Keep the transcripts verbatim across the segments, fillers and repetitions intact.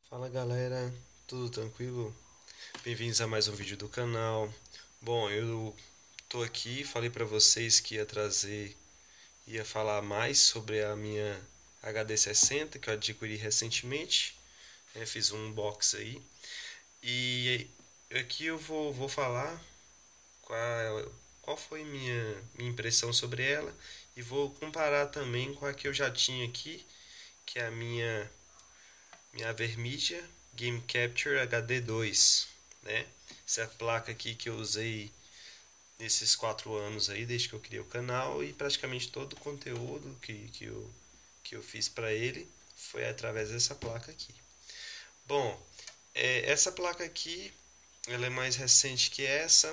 Fala galera, tudo tranquilo? Bem-vindos a mais um vídeo do canal. Bom, eu tô aqui, falei pra vocês que ia trazer, ia falar mais sobre a minha H D sessenta que eu adquiri recentemente. É, fiz um unbox aí. E aqui eu vou, vou falar qual, qual foi minha, minha impressão sobre ela e vou comparar também com a que eu já tinha aqui, que é a minha minha Avermedia Game Capture H D dois, né? Essa é a placa aqui que eu usei nesses quatro anos aí, desde que eu criei o canal, e praticamente todo o conteúdo que, que, eu, que eu fiz para ele foi através dessa placa aqui. Bom, é, essa placa aqui, ela é mais recente que essa.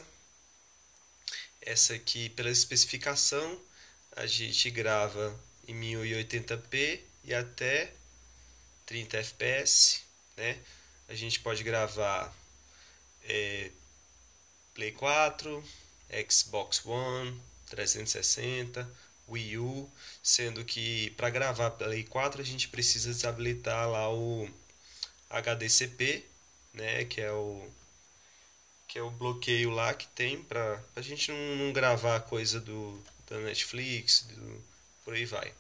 Essa aqui, pela especificação, a gente grava em mil e oitenta p e até trinta F P S, né? A gente pode gravar é, Play quatro, Xbox One, trezentos e sessenta, Wii U, sendo que para gravar Play quatro a gente precisa desabilitar lá o H D C P, né, que é o que é o bloqueio lá que tem para a gente não, não gravar coisa do da Netflix, do, por aí vai.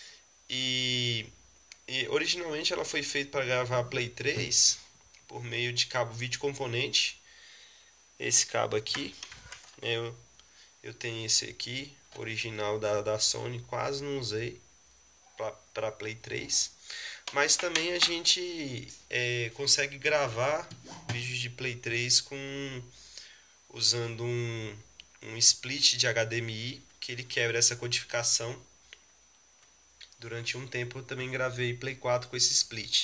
E, e originalmente ela foi feita para gravar Play três por meio de cabo vídeo componente. Esse cabo aqui, eu, eu tenho esse aqui, original da, da Sony, quase não usei para Play três. Mas também a gente é, consegue gravar vídeos de Play três com, usando um, um split de H D M I, que ele quebra essa codificação. Durante um tempo eu também gravei Play quatro com esse split.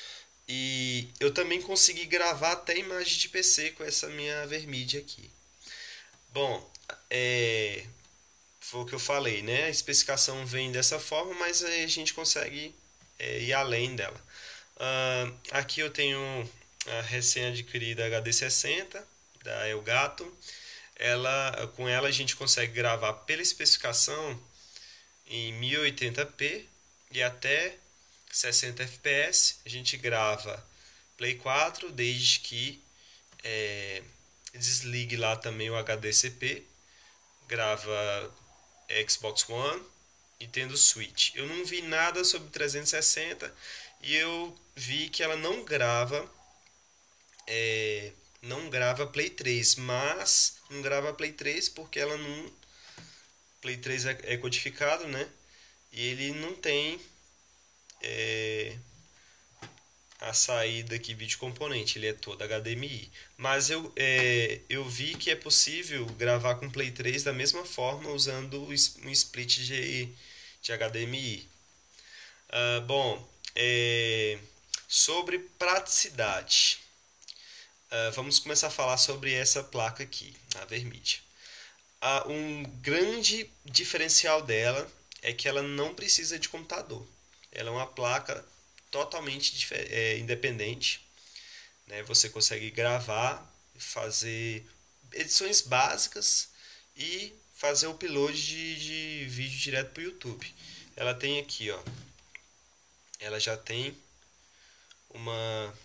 E eu também consegui gravar até imagem de P C com essa minha Avermedia aqui. Bom, é, foi o que eu falei, né? A especificação vem dessa forma, mas a gente consegue é, ir além dela. Uh, aqui eu tenho a recém-adquirida H D sessenta da Elgato. Ela, com ela a gente consegue gravar pela especificação em mil e oitenta p e até sessenta F P S. A gente grava Play quatro desde que é, desligue lá também o H D C P, grava Xbox One e tendo Switch. Eu não vi nada sobre trezentos e sessenta e eu vi que ela não grava é, não grava Play três, mas não grava Play três porque ela não Play três é, é codificado, né? E ele não tem é, a saída aqui vídeo componente, ele é todo H D M I. Mas eu, é, eu vi que é possível gravar com Play três da mesma forma usando um split de, de H D M I. Ah, bom, é, sobre praticidade. Ah, vamos começar a falar sobre essa placa aqui, a Avermedia. Ah, um grande diferencial dela é que ela não precisa de computador. Ela é uma placa totalmente é, independente, né? Você consegue gravar, fazer edições básicas e fazer o upload de, de vídeo direto para o YouTube. Ela tem aqui, ó, ela já tem uma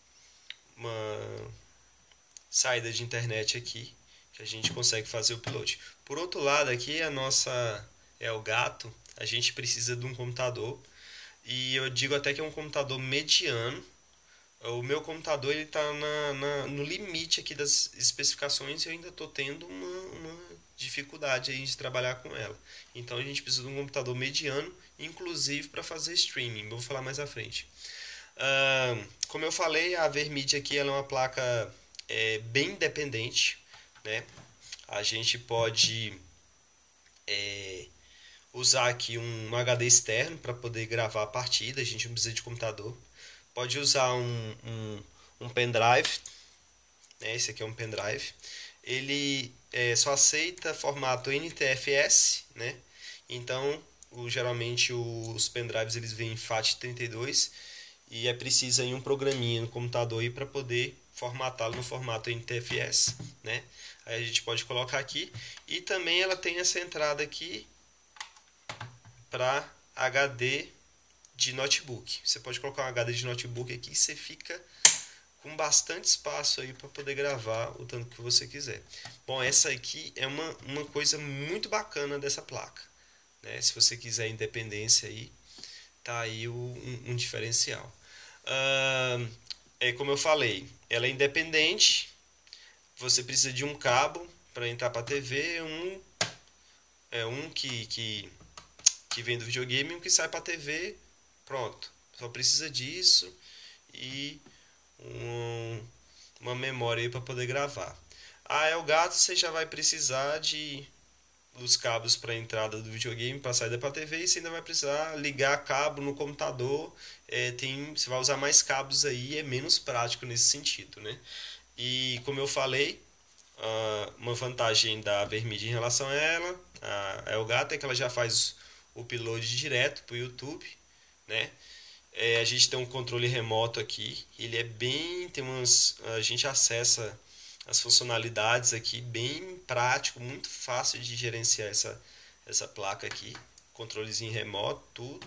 uma saída de internet aqui que a gente consegue fazer o upload. Por outro lado, aqui a nossa Elgato, a gente precisa de um computador. E eu digo até que é um computador mediano. O meu computador ele está na, na, no limite aqui das especificações e eu ainda estou tendo uma, uma dificuldade aí de trabalhar com ela. Então a gente precisa de um computador mediano, inclusive para fazer streaming. Eu vou falar mais à frente. Uh, como eu falei, a Avermedia aqui ela é uma placa é, bem independente, né? A gente pode é, usar aqui um H D externo para poder gravar a partida, a gente não precisa de computador. Pode usar um, um, um pendrive, né? Esse aqui é um pendrive. Ele é, só aceita formato N T F S, né? Então, o, geralmente os pendrives eles vêm em FAT trinta e dois e é preciso aí um programinha no computador para poder formatá-lo no formato N T F S, né? Aí a gente pode colocar aqui e também ela tem essa entrada aqui para H D de notebook. Você pode colocar um H D de notebook aqui e você fica com bastante espaço aí para poder gravar o tanto que você quiser. Bom, essa aqui é uma, uma coisa muito bacana dessa placa, né? Se você quiser independência aí, tá aí o, um, um diferencial. Uh, é como eu falei, ela é independente. Você precisa de um cabo para entrar para a T V, um é um que, que que vem do videogame e um que sai para a T V. Pronto, só precisa disso e um, uma memória aí para poder gravar. A Elgato você já vai precisar de os cabos para entrada do videogame, para saída para a T V, e você ainda vai precisar ligar cabo no computador. É, tem, você vai usar mais cabos aí, é menos prático nesse sentido, né? E como eu falei, uh, uma vantagem da Avermídia em relação a ela, a Elgato, é que ela já faz o upload direto para o YouTube, né? É, a gente tem um controle remoto aqui, ele é bem, tem umas, a gente acessa as funcionalidades aqui, bem prático, muito fácil de gerenciar essa, essa placa aqui, controlezinho remoto, tudo,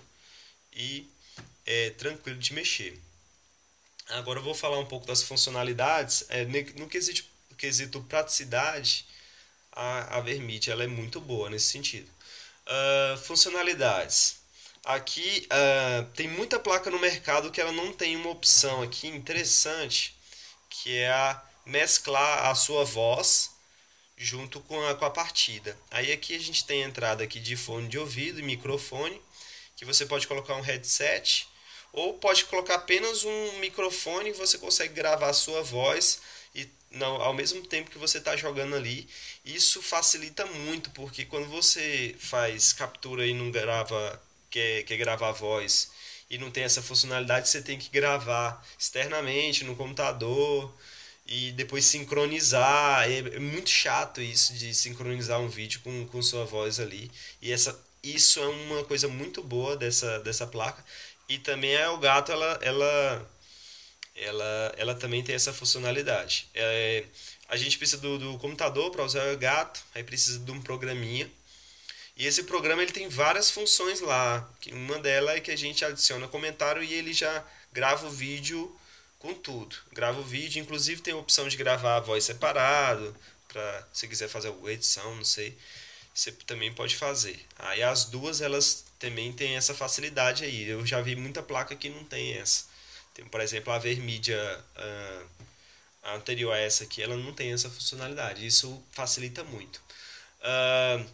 e é tranquilo de mexer. Agora eu vou falar um pouco das funcionalidades. É, no quesito, no quesito praticidade, a, a Avermídia ela é muito boa nesse sentido. Uh, funcionalidades. Aqui uh, tem muita placa no mercado que ela não tem uma opção aqui interessante, que é a mesclar a sua voz junto com a, com a partida. Aí aqui a gente tem a entrada aqui de fone de ouvido e microfone, que você pode colocar um headset ou pode colocar apenas um microfone e você consegue gravar a sua voz e não, ao mesmo tempo que você está jogando ali. Isso facilita muito, porque quando você faz captura e não grava, quer, quer gravar a voz e não tem essa funcionalidade, você tem que gravar externamente no computador e depois sincronizar. É, é muito chato isso de sincronizar um vídeo com, com sua voz ali. E essa, isso é uma coisa muito boa dessa, dessa placa. E também a Elgato, ela, ela, ela, ela também tem essa funcionalidade. É, a gente precisa do, do computador para usar o Elgato, aí precisa de um programinha. E esse programa ele tem várias funções lá. Uma delas é que a gente adiciona comentário e ele já grava o vídeo com tudo. Grava o vídeo, inclusive tem a opção de gravar a voz separado, para se quiser fazer alguma edição, não sei, você também pode fazer. Aí as duas elas também têm essa facilidade aí. Eu já vi muita placa que não tem essa. Tem, por exemplo, a Avermídia uh, a anterior a essa aqui, ela não tem essa funcionalidade. Isso facilita muito. Uh,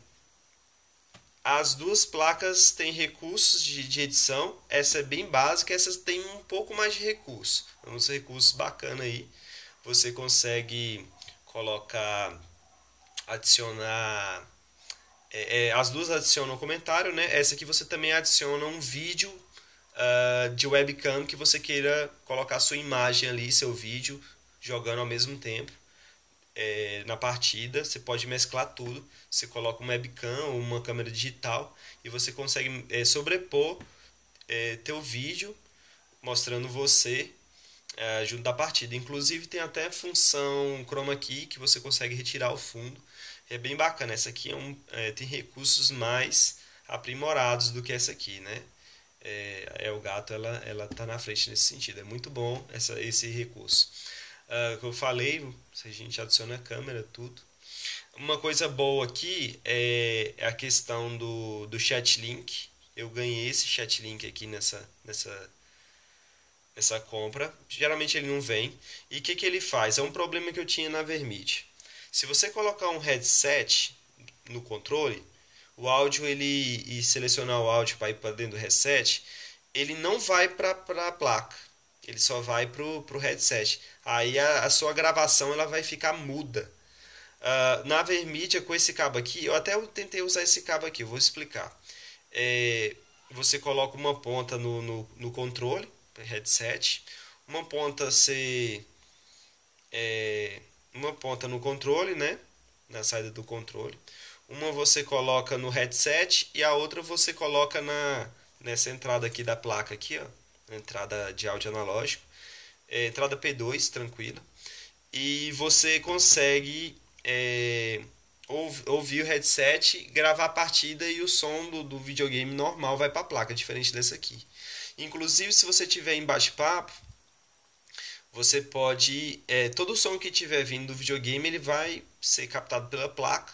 As duas placas têm recursos de, de edição. Essa é bem básica, essa tem um pouco mais de recurso. Uns recursos bacanas aí. Você consegue colocar, adicionar. É, é, as duas adicionam um comentário, né? Essa aqui você também adiciona um vídeo uh, de webcam que você queira colocar sua imagem ali, seu vídeo, jogando ao mesmo tempo. É, na partida, você pode mesclar tudo. Você coloca uma webcam ou uma câmera digital e você consegue é, sobrepor é, teu vídeo mostrando você é, junto da partida. Inclusive tem até função chroma key que você consegue retirar o fundo. É bem bacana. Essa aqui é um, é, tem recursos mais aprimorados do que essa aqui, né? É, a Elgato ela ela tá na frente nesse sentido. É muito bom essa, esse recurso. Uh, que eu falei, se a gente adiciona a câmera, tudo. Uma coisa boa aqui é a questão do, do chat link. Eu ganhei esse chat link aqui nessa, nessa, nessa compra. Geralmente ele não vem. E o que, que ele faz? É um problema que eu tinha na Avermídia. Se você colocar um headset no controle, o áudio ele, e selecionar o áudio para ir para dentro do headset, ele não vai para a placa. Ele só vai pro, pro headset. Aí a, a sua gravação ela vai ficar muda. Uh, na Avermídia, com esse cabo aqui, eu até tentei usar esse cabo aqui, eu vou explicar. É, você coloca uma ponta no, no, no controle, headset. Uma ponta você, é, uma ponta no controle, né? Na saída do controle. Uma você coloca no headset e a outra você coloca na, nessa entrada aqui da placa aqui, ó. Entrada de áudio analógico, é, entrada P dois, tranquila, e você consegue é, ouvir o headset, gravar a partida e o som do, do videogame normal vai para a placa, diferente dessa aqui. Inclusive, se você tiver em bate-papo, você pode, é, todo o som que estiver vindo do videogame, ele vai ser captado pela placa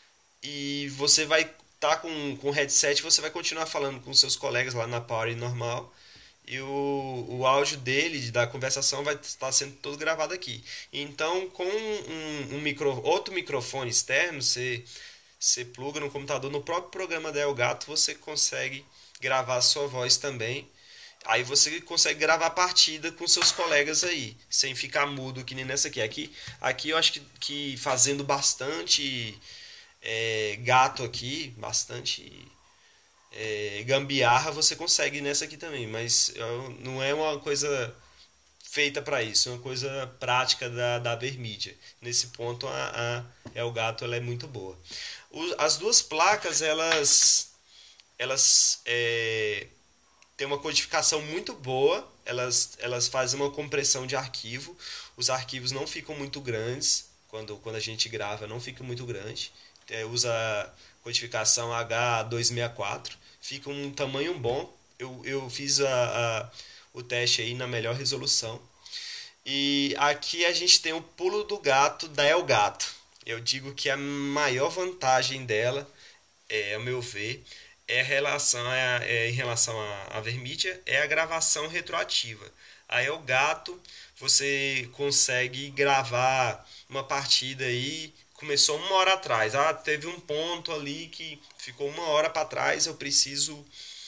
e você vai estar tá com, com o headset, você vai continuar falando com seus colegas lá na party normal e o, o áudio dele, da conversação, vai estar sendo todo gravado aqui. Então, com um, um micro, outro microfone externo, você, você pluga no computador, no próprio programa da Elgato, você consegue gravar a sua voz também. Aí você consegue gravar a partida com seus colegas aí, sem ficar mudo que nem nessa aqui. Aqui, aqui eu acho que, que fazendo bastante é, gato aqui, bastante é, gambiarra, você consegue nessa aqui também. Mas não é uma coisa feita para isso, é uma coisa prática da, da Avermedia. Nesse ponto a, a Elgato ela é muito boa. O, as duas placas, elas, elas é, tem uma codificação muito boa, elas, elas fazem uma compressão de arquivo, os arquivos não ficam muito grandes, quando, quando a gente grava não fica muito grande, é, usa codificação H duzentos e sessenta e quatro, fica um tamanho bom, eu, eu fiz a, a, o teste aí na melhor resolução, e aqui a gente tem o pulo do gato da Elgato, eu digo que a maior vantagem dela, é, ao meu ver, é, relação, é, é em relação à Avermedia, é a gravação retroativa. A Elgato, você consegue gravar uma partida aí, começou uma hora atrás. Ah, teve um ponto ali que ficou uma hora para trás, eu preciso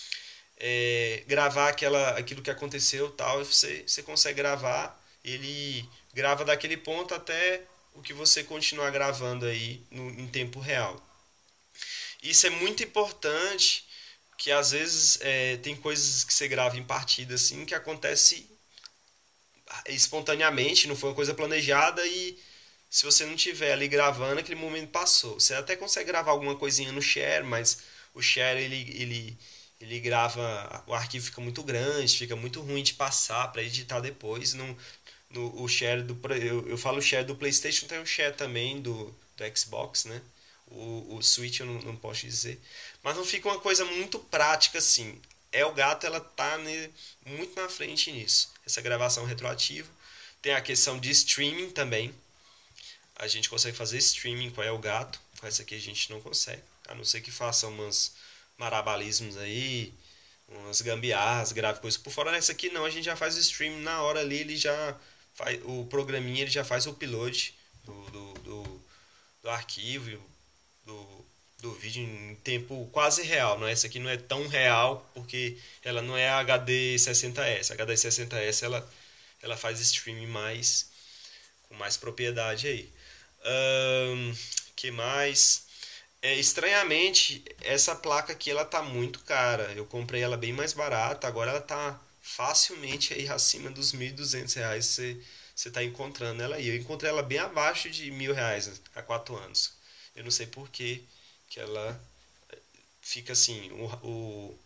é, gravar aquela, aquilo que aconteceu tal. Você, você consegue gravar, ele grava daquele ponto até o que você continuar gravando aí no, em tempo real. Isso é muito importante, que às vezes é, tem coisas que você grava em partida assim que acontece espontaneamente, não foi uma coisa planejada e se você não tiver ali gravando, aquele momento passou. Você até consegue gravar alguma coisinha no share, mas o share ele, ele, ele grava, o arquivo fica muito grande, fica muito ruim de passar para editar depois. No, no, o share do, eu, eu falo share do PlayStation, tem o share também do, do Xbox, né? O, o Switch eu não, não posso dizer. Mas não fica uma coisa muito prática assim. Elgato ela tá ne, muito na frente nisso. Essa gravação retroativa. Tem a questão de streaming também. A gente consegue fazer streaming com a Elgato. Com essa aqui a gente não consegue. A não ser que faça umas marabalismos aí, umas gambiarras, grave coisas por fora. Nessa aqui não, a gente já faz o streaming na hora ali. Ele já faz, o programinha ele já faz o upload do, do, do, do arquivo, do, do vídeo em tempo quase real. Não é? Essa aqui não é tão real porque ela não é a H D sessenta S. A H D sessenta S ela, ela faz streaming mais com mais propriedade aí. Um, que mais? É, estranhamente, essa placa aqui ela tá muito cara. Eu comprei ela bem mais barata. Agora ela tá facilmente aí acima dos mil e duzentos reais. Você você tá encontrando ela aí. Eu encontrei ela bem abaixo de mil reais há quatro anos. Eu não sei por que que ela fica assim, o, o,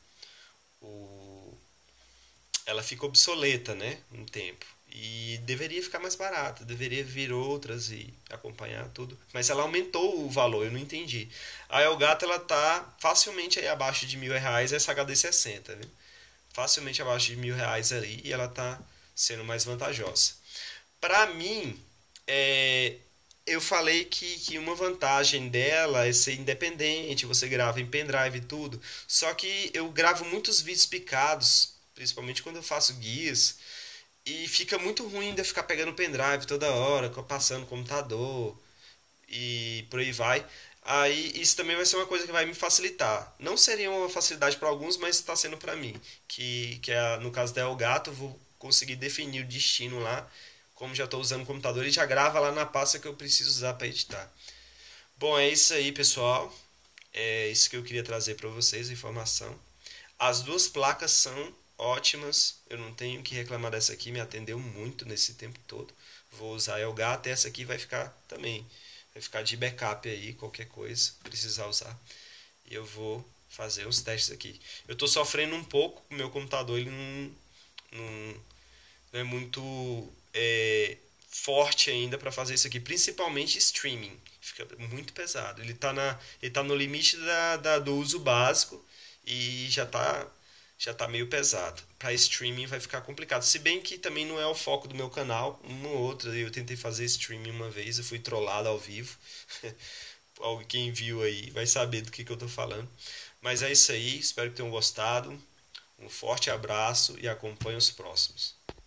o, ela fica obsoleta, né, um tempo. E deveria ficar mais barata, deveria vir outras e acompanhar tudo. Mas ela aumentou o valor, eu não entendi. A Elgato ela tá facilmente aí abaixo de mil reais, essa H D sessenta, viu? Facilmente abaixo de mil reais ali e ela tá sendo mais vantajosa. Para mim, é, eu falei que, que uma vantagem dela é ser independente, você grava em pendrive e tudo. Só que eu gravo muitos vídeos picados, principalmente quando eu faço guias, e fica muito ruim ainda ficar pegando pendrive toda hora, passando no computador e por aí vai. Aí isso também vai ser uma coisa que vai me facilitar. Não seria uma facilidade para alguns, mas está sendo para mim. Que, que é, no caso da Elgato, eu vou conseguir definir o destino lá. Como já estou usando o computador, ele já grava lá na pasta que eu preciso usar para editar. Bom, é isso aí, pessoal. É isso que eu queria trazer para vocês, a informação. As duas placas são ótimas. Eu não tenho que reclamar dessa aqui, me atendeu muito nesse tempo todo. Vou usar a Elgato, essa aqui vai ficar também. Vai ficar de backup aí, qualquer coisa, precisar usar. E eu vou fazer os testes aqui. Eu estou sofrendo um pouco com o meu computador, ele não, não, não é muito é, forte ainda para fazer isso aqui, principalmente streaming. Fica muito pesado. Ele está na, ele tá no limite da, da, do uso básico e já está já tá meio pesado. Para streaming vai ficar complicado. Se bem que também não é o foco do meu canal. Uma ou outra eu tentei fazer streaming uma vez, eu fui trollado ao vivo. Alguém viu aí vai saber do que, que eu tô falando. Mas é isso aí, espero que tenham gostado. Um forte abraço e acompanhe os próximos.